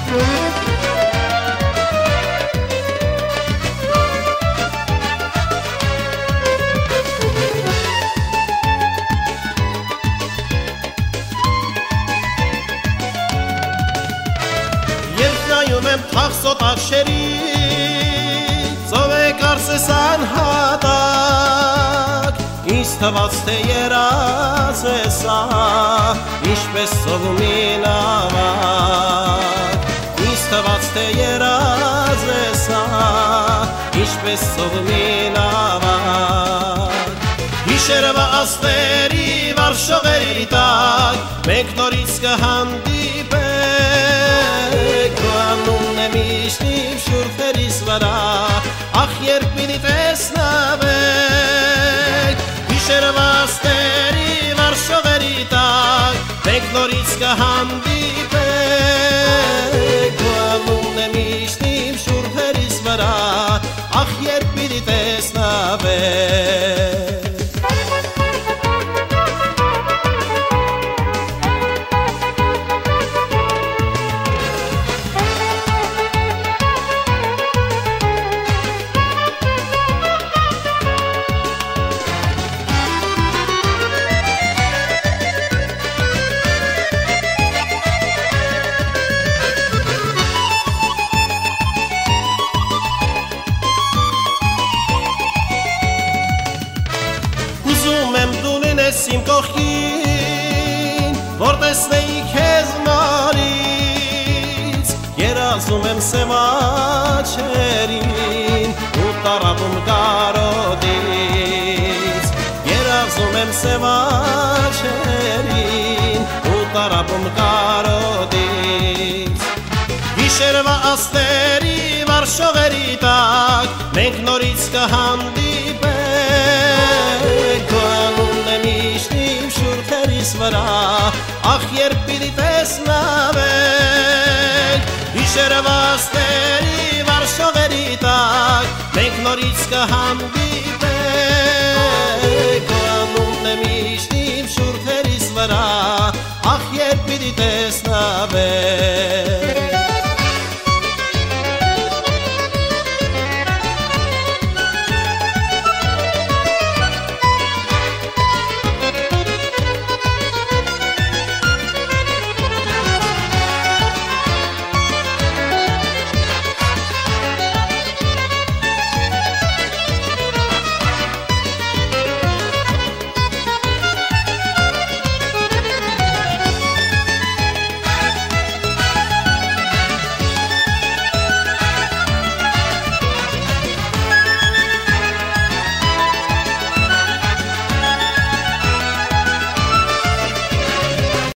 Նայում եմ թախսոտ ախշերի, ծով է կարսես անհատակ, ինձ թված թե երազ է սա, ինչպես ծովում ավակ, ինձ թված թե երազ է սա, ինչպես ծովում ավակ, հիշերվա աստերի վարշողերի տակ, մենք նորից կհանդիպենք, անունն է միշտ իմ շուրթերիս վրա, ախ երբ պիտի տեսնվենք, հիշերվա աստերի վարշողերի տակ, մենք նորից կհանդիպենք, անունն է միշտ իմ շուրթերիս վրա, ախ երբ պիտի տեսնվենք. Իմ կողքին, որ տեսնեի քեզ մարից, երազում եմ սև աչերին ու տառապում կարոտից, երազում եմ սև աչերին ու տառապում կարոտից, հիշերվա աստերի վարշողերի տակ, մենք նորից կհանդիպենք, վրա, ախ երբ պիտի տեսնվենք, հիշերվա աստերի վարշողերի տակ, մենք նորից կհանդիպենք, անունն է միշտ իմ շուրթերիս վրա, ախ երբ պիտի տեսնվենք.